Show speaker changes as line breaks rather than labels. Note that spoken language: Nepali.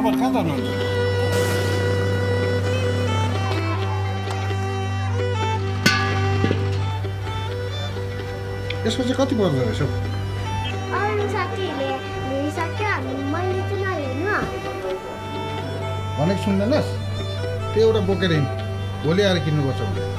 नम्बर कहाँ झर्नुहुन्छ यसको चाहिँ कति पर्दो रहेछ
अरू साथीहरूले हेरिसक्यो मैले चाहिँ नहेर्नु
भनेको सुन्दैनस् त्यो एउटा बोकेर हिँड भोलि आएर किन्नुपर्छ भने